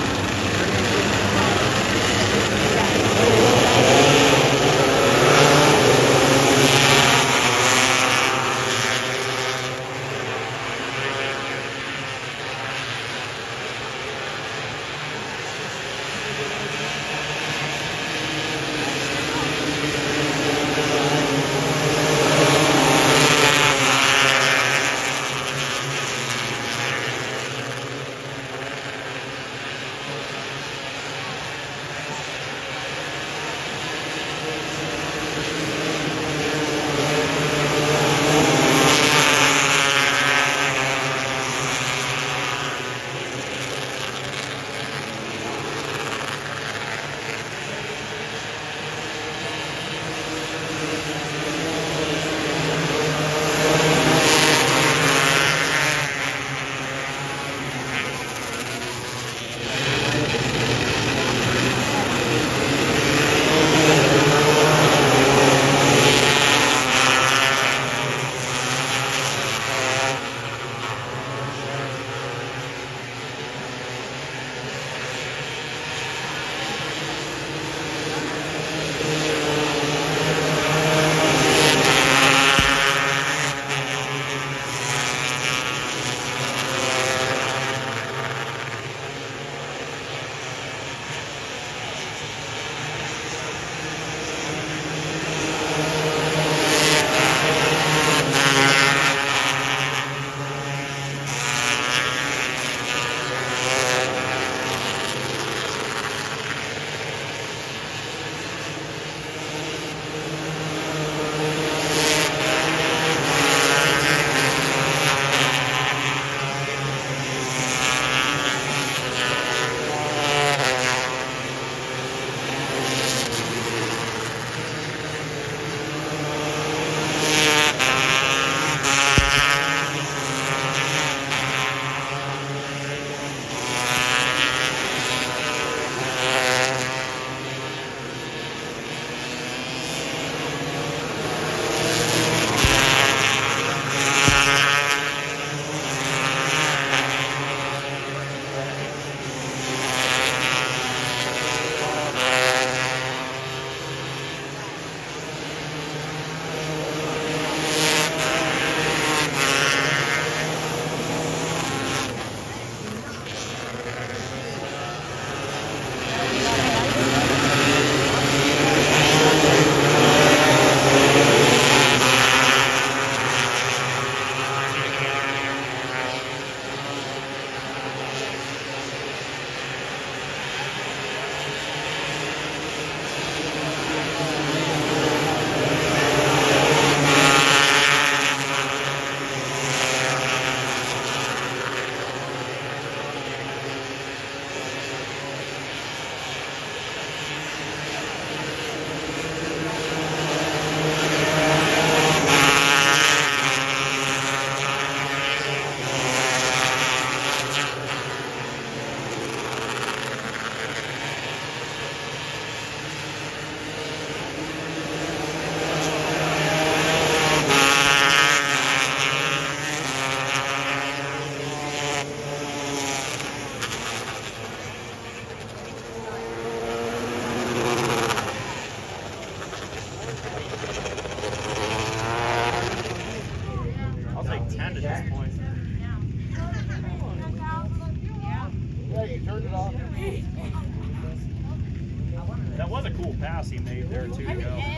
That was a cool pass he made there too.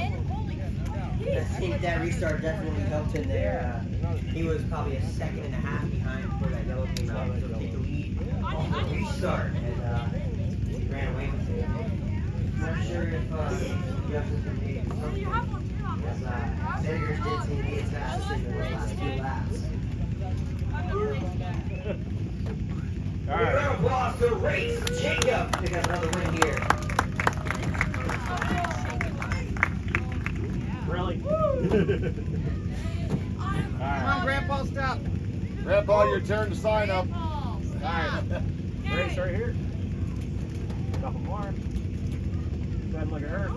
That restart definitely helped in there. He was probably a second and a half behind before that yellow came out. So take the lead on the restart, and he ran away with it. Not sure if adjustments were made. As Sanders did seem to be as fast as in the last few laps. All right. Round of applause to Race Jacob. Pick up another win here. Really? Come on, Grandpa, stop. Grandpa, your turn to sign up. All right. Race right here. Couple more. Doesn't look at her.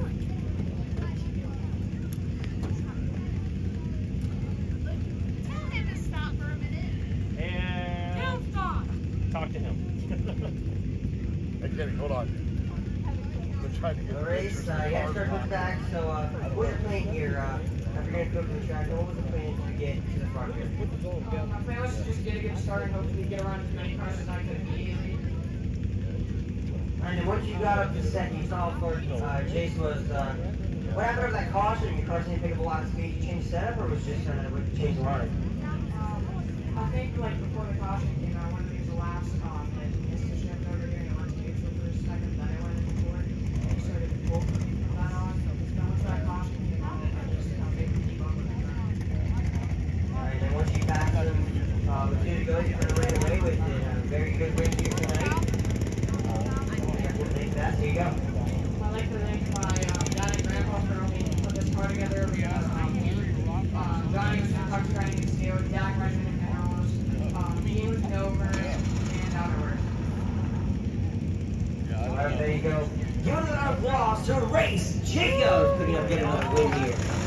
And talk to him. kidding. Hold on. We're trying to get The race, you gotta start looking back. So, what was the plan here? After you're gonna go to the track, what was the plan to get to the front here? My plan was to just get a good start and hopefully get around as many cars as I could immediately. And then once you got up to set, you saw for Chase was, what happened over that caution? Your car didn't pick up a lot of speed. You changed setup, or was just change the line? I think like before the caution came out, I wanted to use the last and missed the shift over here and I went to neutral for a second, then I went into forward and started to pull from that on. So once that caution came out, I just made the keep up with the ground. Alright, and once you passed him, with 2 to go, you kind of ran away with it. Very good race here tonight. Thanks, that. Here you go. I'd like to thank my dad and grandpa for helping me put this car together. We got Johnny was from Tuck Training and Steel, Dak Reichman and Penrose, me with Dover, and Outerworth. Alright, there you go. Give it an applause to Race Jacobs picking up getting another win here.